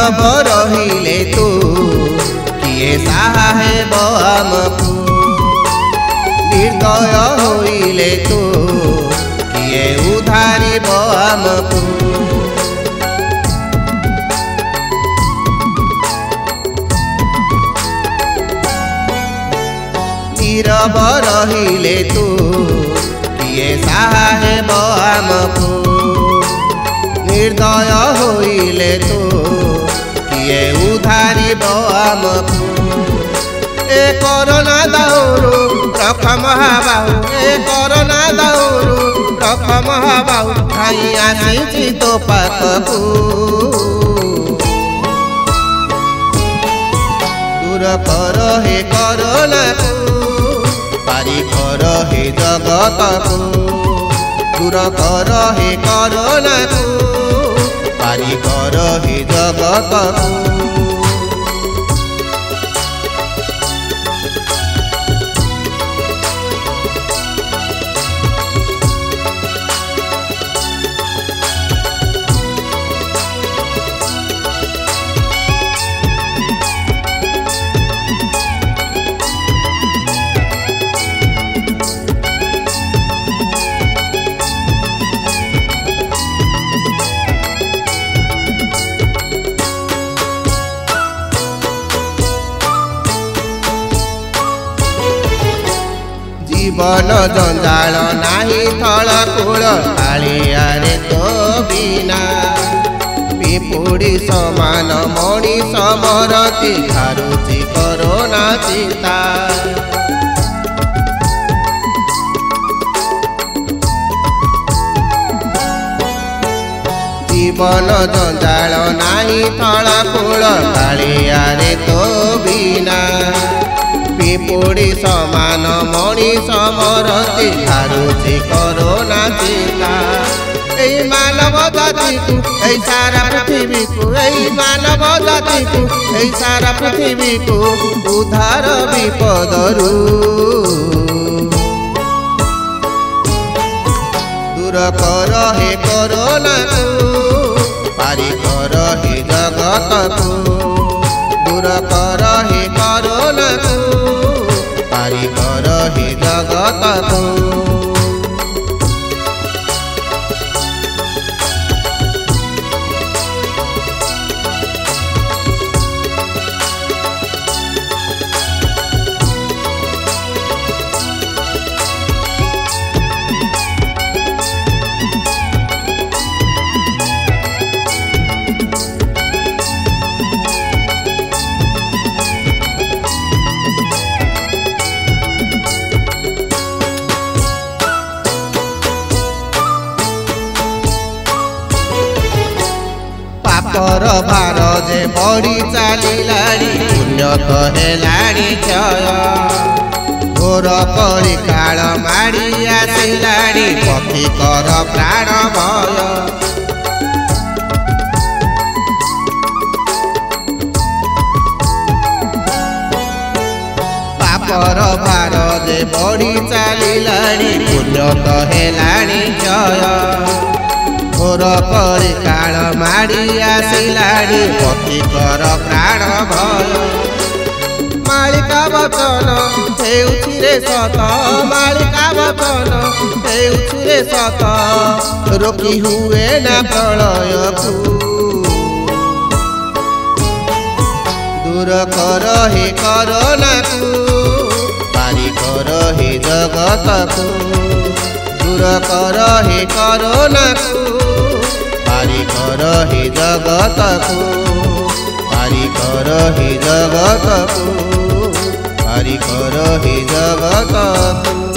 नीरव रहिले तू किए साहेब आमकु निर्दय होइले तू किए उधारिब आमकु नीरव रहिले तू किए साहेब आमकु निर्दय होइले तू किए उधारिब आमकु ए कोरोना दाउरु रख महाबाहु ए कोरोना दाउरु रख महाबाहु खाई आसी तो पाखकु दूर कर हे कोरोना पारी कर हे जगत को दूर कर हे कोरोना पारी कर हे जगत को जीवन जंजाल नाही थल कूल कालियारे तो बिना पिपुड़ी समान मनीष मरती घारुची कोरोना चिंता जीवन जंजाल नाही थल कूल कालियारे तो बिना पिपुड़ी समान मनीष मरती घारुची कोरोना चिंता एई मानव जाति को एई सारा पृथ्वी को एई मानव जाति को एई सारा पृथ्वी को उद्धार विपदरू दूर कर हे कोरोना पारी कर हे जगत को दूर कर हे कोरोना पारी कर हे जगत को कर भार जे बड़ी चलिलाणी पुण्य तो हेलाणी क्षय घोर कली काल माड़ी आसिलाणी पक्षी कर प्राण भय पापर भार जे बड़ी चलिलाणी पुण्य तो हेलाणी क्षय घोर कली काल माड़ी आसिलाणी पक्षी कर प्राण भय मालिका वचन हेउछि रे सत मालिका वचन हेउछि रे सत रोकी हुए ना प्रलय को दूर कर हे कोरोना को पारी कर हे जगत को दूर कर हे कोरोना को पारी कर हे जगत को पारी कर हे जगत को पारी कर हे जगत को।